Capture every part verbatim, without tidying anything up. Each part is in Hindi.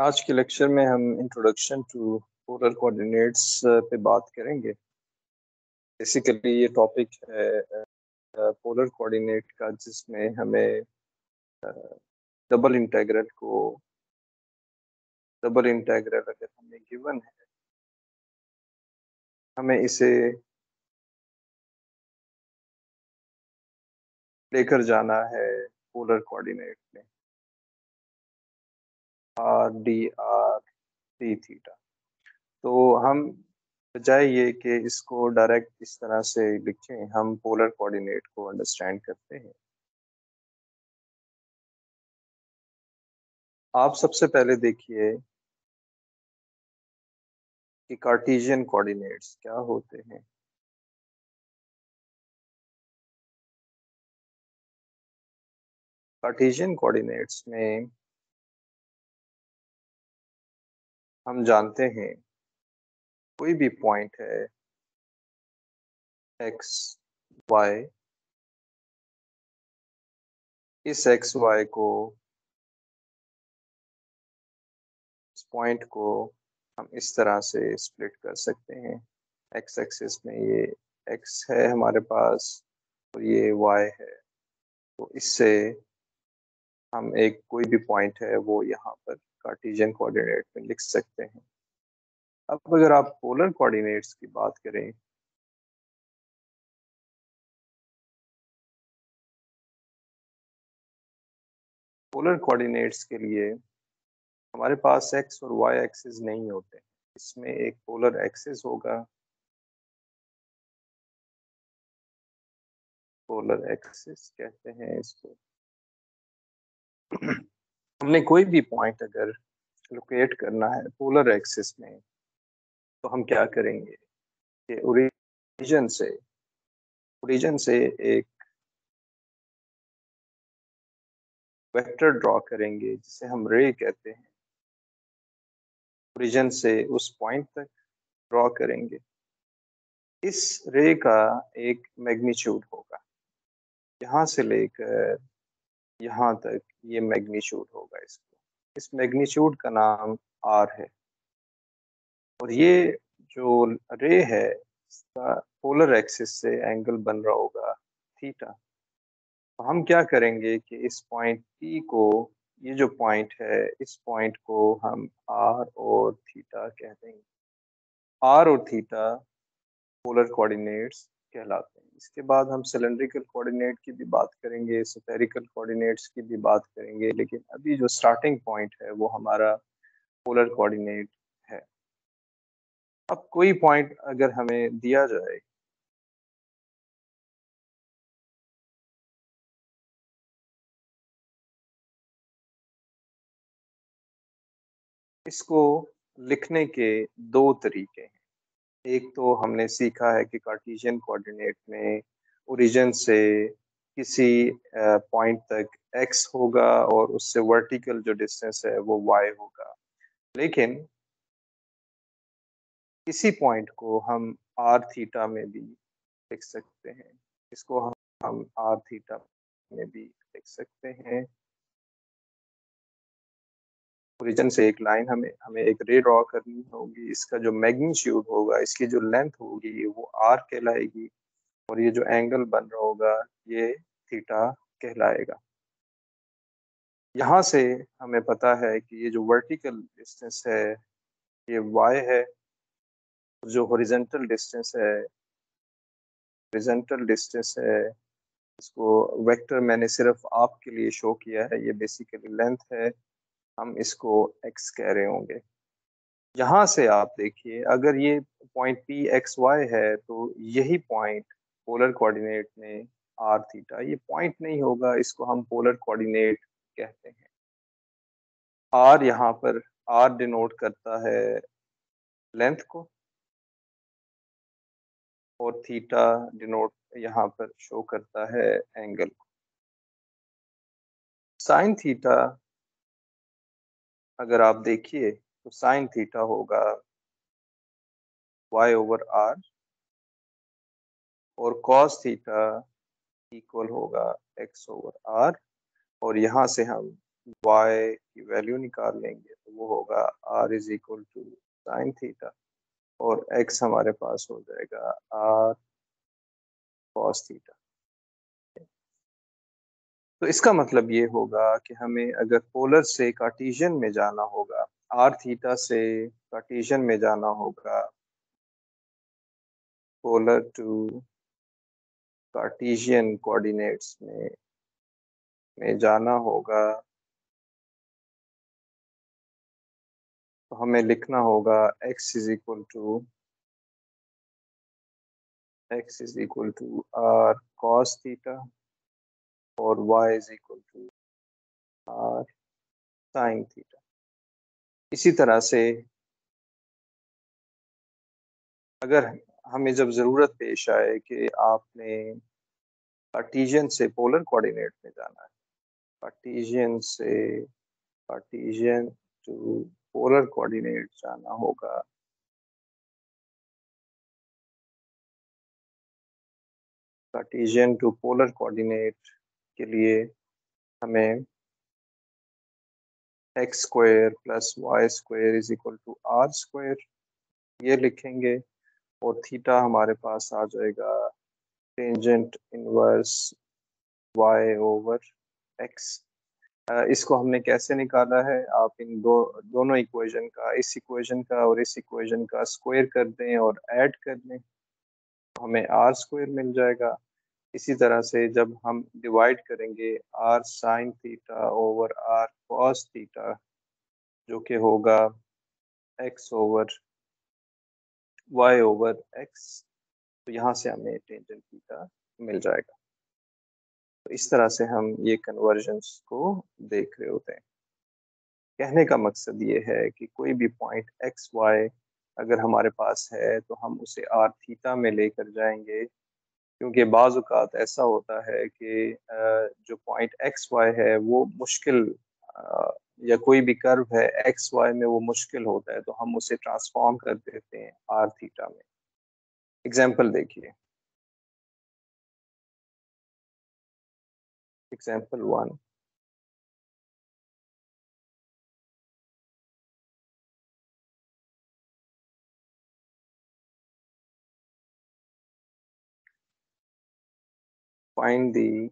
आज के लेक्चर में हम इंट्रोडक्शन टू पोलर कोऑर्डिनेट्स पे बात करेंगे। बेसिकली ये टॉपिक है पोलर कोऑर्डिनेट का, जिसमें हमें डबल इंटीग्रल को डबल इंटीग्रल अगर हमें गिवन है, हमें इसे लेकर जाना है पोलर कोऑर्डिनेट में r d r d theta. तो हम बजाय ये कि इसको डायरेक्ट इस तरह से लिखें, हम पोलर कोऑर्डिनेट को अंडरस्टैंड करते हैं। आप सबसे पहले देखिए कि कार्टेशियन कोऑर्डिनेट्स क्या होते हैं। कार्टेशियन कोऑर्डिनेट्स में हम जानते हैं कोई भी पॉइंट है एक्स वाई, इस एक्स वाई को इस पॉइंट को हम इस तरह से स्प्लिट कर सकते हैं। एक्स एक्सिस में ये एक्स है हमारे पास और ये वाई है, तो इससे हम एक कोई भी पॉइंट है वो यहाँ पर कार्टेशियन कोऑर्डिनेट में लिख सकते हैं। अब अगर आप पोलर कोऑर्डिनेट्स की बात करें, पोलर कोऑर्डिनेट्स के लिए हमारे पास एक्स और वाई एक्सिस नहीं होते। इसमें एक पोलर एक्सिस होगा, पोलर एक्सिस कहते हैं इसको। हमने कोई भी पॉइंट अगर लोकेट करना है पोलर एक्सिस में, तो हम क्या करेंगे कि ओरिजिन से ओरिजिन से एक वेक्टर ड्रॉ करेंगे जिसे हम रे कहते हैं। ओरिजिन से उस पॉइंट तक ड्रॉ करेंगे। इस रे का एक मैग्नीट्यूड होगा, यहाँ से लेकर यहाँ तक ये मैग्नीट्यूड होगा। इसको इस मैग्नीट्यूड का नाम आर है, और ये जो रे है इसका पोलर एक्सिस से एंगल बन रहा होगा थीटा। तो हम क्या करेंगे कि इस पॉइंट पी को, ये जो पॉइंट है, इस पॉइंट को हम आर और थीटा कह देंगे। आर और थीटा पोलर कोऑर्डिनेट्स कहलाते हैं। इसके बाद हम सिलेंड्रिकल कोऑर्डिनेट की भी बात करेंगे, स्फेरिकल कोऑर्डिनेट्स की भी बात करेंगे, लेकिन अभी जो स्टार्टिंग पॉइंट है वो हमारा पोलर कोऑर्डिनेट है। अब कोई पॉइंट अगर हमें दिया जाए, इसको लिखने के दो तरीके हैं। एक तो हमने सीखा है कि कार्टेशियन कोऑर्डिनेट में ओरिजिन से किसी पॉइंट तक एक्स होगा और उससे वर्टिकल जो डिस्टेंस है वो वाई होगा, लेकिन इसी पॉइंट को हम आर थीटा में भी लिख सकते हैं। इसको हम हम आर थीटा में भी लिख सकते हैं। ओरिजिन से एक लाइन हमें हमें एक रे ड्रॉ करनी होगी। इसका जो मैग्नीट्यूड होगा, इसकी जो लेंथ होगी वो आर कहलाएगी, और ये जो एंगल बन रहा होगा ये थीटा कहलाएगा। यहाँ से हमें पता है कि ये जो वर्टिकल डिस्टेंस है ये वाई है, जो हॉरिजॉन्टल डिस्टेंस है हॉरिजॉन्टल डिस्टेंस है इसको वेक्टर मैंने सिर्फ आपके लिए शो किया है, ये बेसिकली लेंथ है, हम इसको एक्स कह रहे होंगे। यहाँ से आप देखिए, अगर ये पॉइंट पी एक्स वाई है तो यही पॉइंट पोलर कोऑर्डिनेट में आर थीटा, ये पॉइंट नहीं होगा, इसको हम पोलर कोऑर्डिनेट कहते हैं। आर यहाँ पर आर डिनोट करता है लेंथ को, और थीटा डिनोट यहाँ पर शो करता है एंगल को। साइन थीटा अगर आप देखिए तो साइन थीटा होगा y ओवर आर, और cos थीटा इक्वल होगा x ओवर आर, और यहाँ से हम y की वैल्यू निकाल लेंगे तो वो होगा r is equal to sine theta और x हमारे पास हो जाएगा r cos थीटा। तो इसका मतलब ये होगा कि हमें अगर पोलर से कार्टेशियन में जाना होगा, r थीटा से कार्टेशियन में जाना होगा, पोलर टू कार्टेशियन कोऑर्डिनेट्स में में जाना होगा तो हमें लिखना होगा x is equal to x is equal to r cos theta और y is equal to r sin theta. इसी तरह से अगर हमें जब ज़रूरत पेश आए कि आपने कार्टेशियन से पोलर कोऑर्डिनेट में जाना है, कार्टेशियन से कार्टेशियन टू पोलर कोऑर्डिनेट जाना होगा, कार्टेशियन टू पोलर कोऑर्डिनेट के लिए हमें x square plus y square is equal to r square ये लिखेंगे और थीटा हमारे पास आ जाएगा tangent inverse y over x. इसको हमने कैसे निकाला है, आप इन दो दोनों इक्वेशन का, इस इक्वेशन का और इस इक्वेशन का स्क्वायर कर दें और ऐड कर दें तो हमें आर स्क्वायर मिल जाएगा। इसी तरह से जब हम डिवाइड करेंगे r sine theta over r cos theta जो कि होगा x over y over x, तो यहाँ से हमें टेंजेंट थीटा मिल जाएगा। तो इस तरह से हम ये कन्वर्जन्स को देख रहे होते हैं। कहने का मकसद ये है कि कोई भी पॉइंट एक्स वाई अगर हमारे पास है तो हम उसे आर थीटा में लेकर जाएंगे, क्योंकि बाज़ औक़ात ऐसा होता है कि जो पॉइंट एक्स वाई है वो मुश्किल या कोई भी कर्व है एक्स वाई में वो मुश्किल होता है तो हम उसे ट्रांसफॉर्म कर देते हैं आर थीटा में। एग्जाम्पल देखिए, example one, find the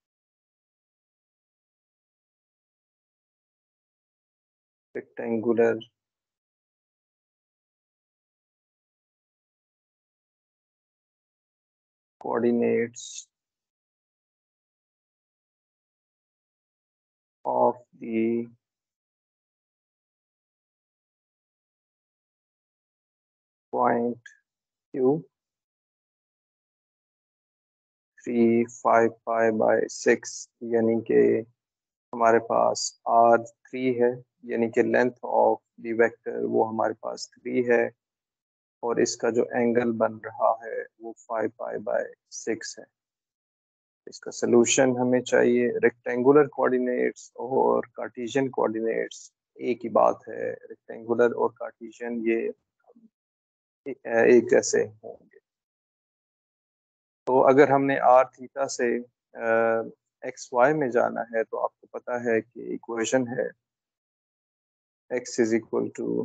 rectangular coordinates of the point Q three five five by six, यानी कि हमारे पास आर थ्री है, यानी कि लेंथ ऑफ द वेक्टर वो हमारे पास थ्री है और इसका जो एंगल बन रहा है वो फाइव फाइव बाई सिक्स है। इसका सलूशन हमें चाहिए। रेक्टेंगुलर कोऑर्डिनेट्स और कार्टेशियन कोऑर्डिनेट्स एक ही बात है, रेक्टेंगुलर और कार्टेशियन ये एक जैसे होंगे। तो अगर हमने आर थीटा से एक्स वाई में जाना है तो आपको पता है कि इक्वेशन है x is equal to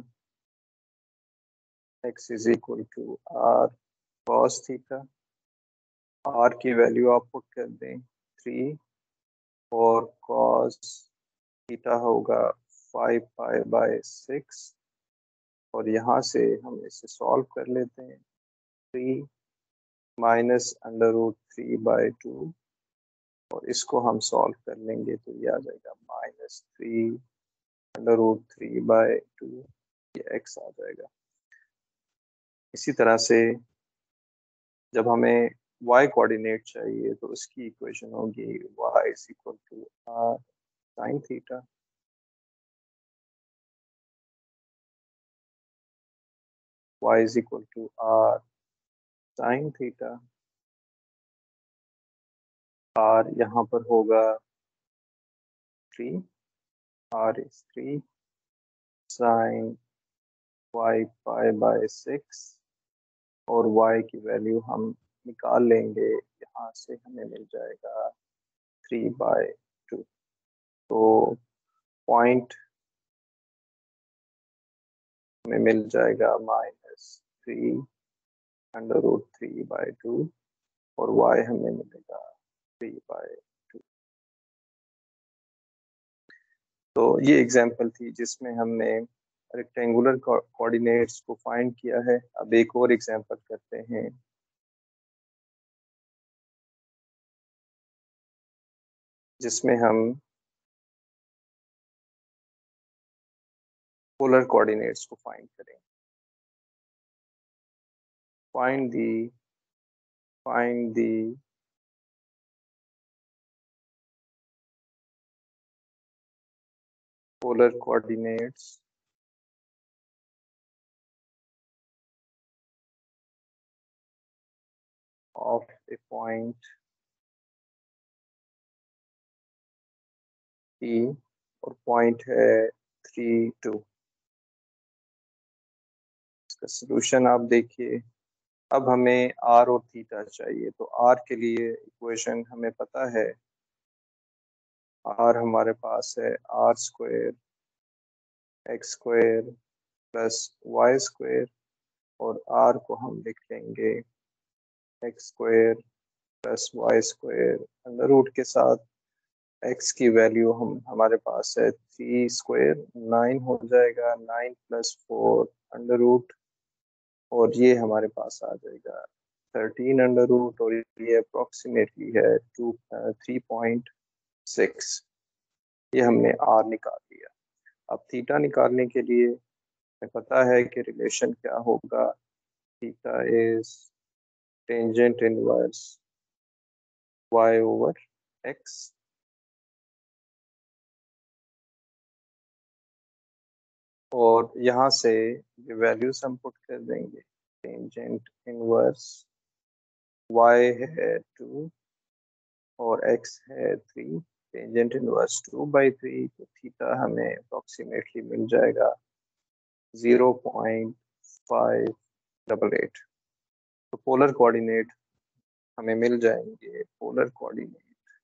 x is equal to r cos theta, आर की वैल्यू आप पुट कर दें थ्री और कॉस थीटा होगा फाइव पाई बाय सिक्स और यहाँ से हम इसे सॉल्व कर लेते हैं। Three minus under root three by two और इसको हम सॉल्व कर लेंगे तो ये आ जाएगा minus three under root three by two, ये एक्स आ जाएगा। इसी तरह से जब हमें y कोऑर्डिनेट चाहिए तो उसकी इक्वेशन होगी y is equal to r sine theta, y is equal to r sine theta, r यहाँ पर होगा three, r is three sine y pi by six और y की वैल्यू हम निकाल लेंगे, यहाँ से हमें मिल जाएगा थ्री बाय टू। तो पॉइंट में मिल जाएगा minus three under root three by two और y हमें मिलेगा थ्री बाई टू। तो ये एग्जांपल थी जिसमें हमने रेक्टेंगुलर कोऑर्डिनेट्स को फाइंड किया है। अब एक और एग्जांपल करते हैं। जिसमें हम पोलर कोऑर्डिनेट्स को फाइंड करेंगे। Find the find the polar coordinates of a point P और पॉइंट है थ्री टू। इसका सलूशन आप देखिए। अब हमें r और थीटा चाहिए, तो r के लिए इक्वेशन हमें पता है। r हमारे पास है r square x square plus y square और r को हम लिख लेंगे x square plus y square under root के साथ। x की वैल्यू हम हमारे पास है थ्री स्क्वायर नाइन हो जाएगा, nine plus four under root और ये हमारे पास आ जाएगा थर्टीन अंडर रूट और ये अप्रोक्सीमेटली है टू थ्री पॉइंट सिक्स। ये हमने r निकाल लिया। अब थीटा निकालने के लिए हमें पता है कि रिलेशन क्या होगा। Theta is tangent inverse y over x। और यहाँ से ये वैल्यूज हम पुट कर देंगे। टेंजेंट इनवर्स y है टू और x है थ्री। Tangent inverse two by three, तो थीटा हमें अप्रोक्सीमेटली मिल जाएगा zero point five double eight. तो पोलर कोऑर्डिनेट हमें मिल जाएंगे। Polar coordinate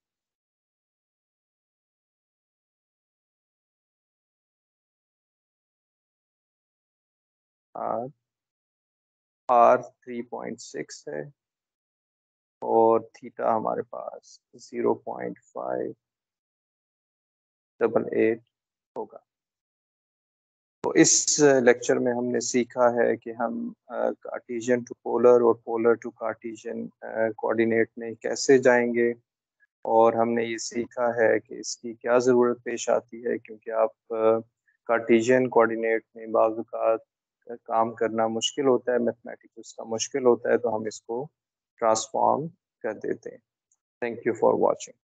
r r three point six है और थीटा हमारे पास zero point five double eight होगा। तो इस लेक्चर में हमने सीखा है कि हम कार्टेशियन टू पोलर और पोलर टू कार्टेशियन कोऑर्डिनेट में कैसे जाएंगे, और हमने ये सीखा है कि इसकी क्या ज़रूरत पेश आती है, क्योंकि आप कार्टेशियन कोऑर्डिनेट में बाज़ औक़ात काम करना मुश्किल होता है, मैथमेटिक्स उसका मुश्किल होता है, तो हम इसको ट्रांसफॉर्म कर देते हैं। Thank you for watching.